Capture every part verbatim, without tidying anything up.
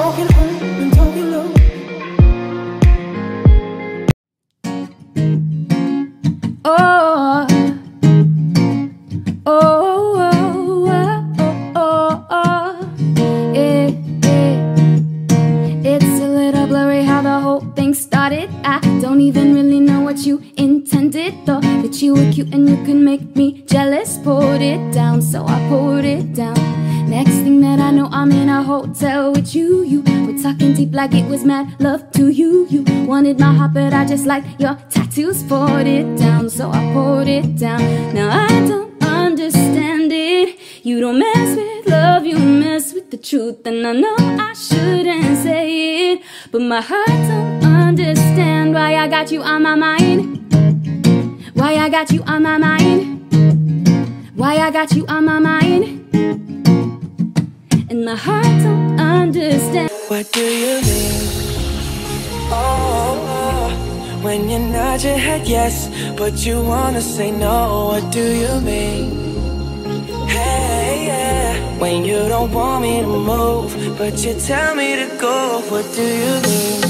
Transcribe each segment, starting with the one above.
walking home and talking low. Oh, oh, oh, oh, oh, oh, oh. It, it, it's a little blurry how the whole thing started. I don't even really know what you intended. Thought that you were cute and you could make me jealous. Pulled it down, so I pulled it down. Next thing that I know, I'm in a hotel with you. You were talking deep like it was mad love to you. You wanted my heart, but I just like your tattoos. Pulled it down, so I pulled it down. Now I don't understand it. You don't mess with love, you mess with the truth. And I know I shouldn't say it, but my heart don't understand why I got you on my mind. Why I got you on my mind. Why I got you on my mind. And my heart don't understand. What do you mean? Oh, oh, when you nod your head yes, but you wanna say no. What do you mean? Hey, yeah. When you don't want me to move, but you tell me to go. What do you mean?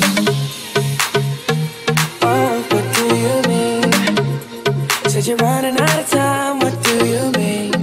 Oh, what do you mean? Said you're running out of time. What do you mean?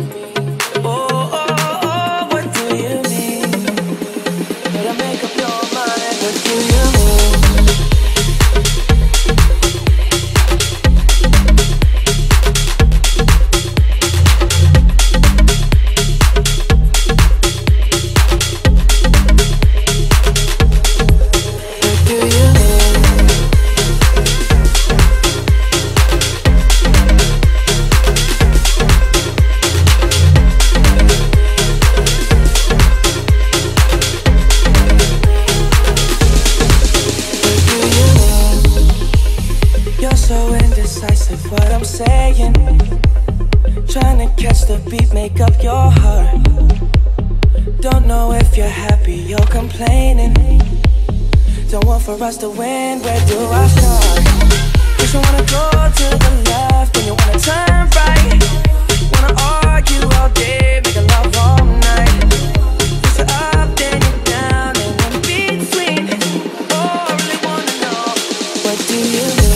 What I'm saying, trying to catch the beat, make up your heart. Don't know if you're happy, you're complaining. Don't want for us to win, where do I start? Cause you wanna go to the left, and you wanna turn right. Wanna argue all day, make love all night. Push it up, then you're down, and in between. Oh, I really wanna know, what do you mean?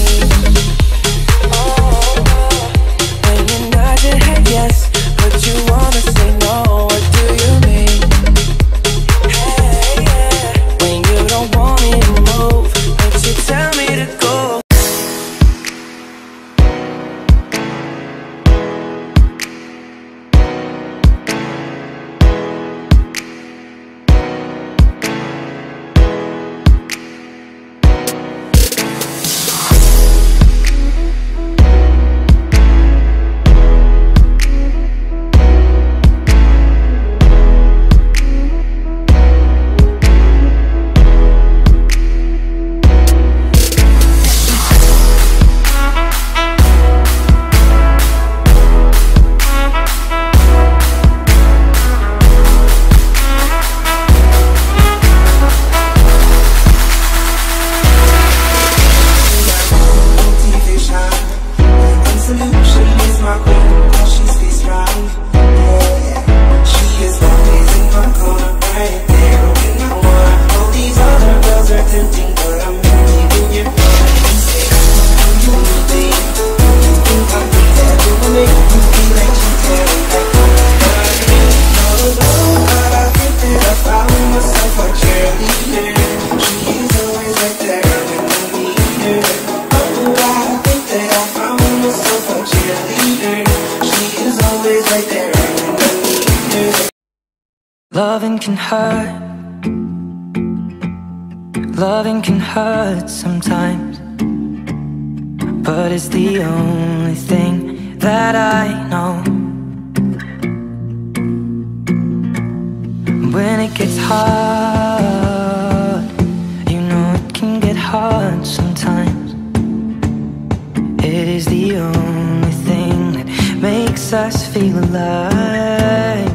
Yes, but you wanna say no. What do you mean? Hey, yeah. When you don't want me to move, but you tell me to go. Loving can hurt. Loving can hurt sometimes, but it's the only thing that I know. When it gets hard, you know it can get hard sometimes. It is the only thing that makes us feel alive.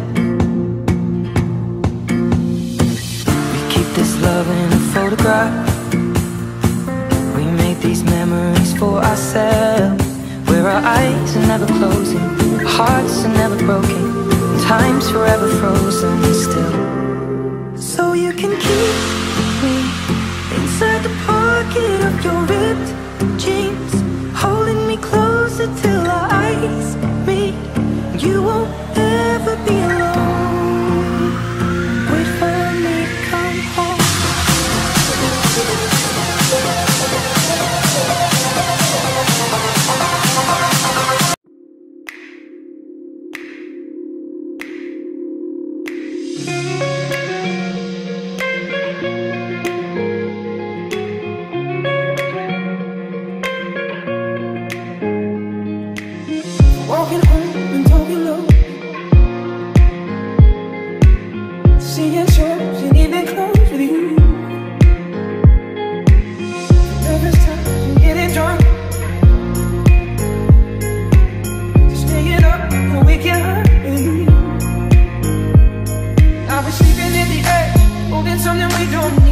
This love in a photograph. We make these memories for ourselves, where our eyes are never closing, our hearts are never broken, time's forever frozen still. So you can keep pocket of your ripped jeans, holding me closer till our eyes meet. You won't ever be alone. Wait for me to come home. Walking home and talking low, seeing shows and even close with you. Nervous times and getting drunk, staying up when we get hurt with you. I've been sleeping in the air, holding something we don't need.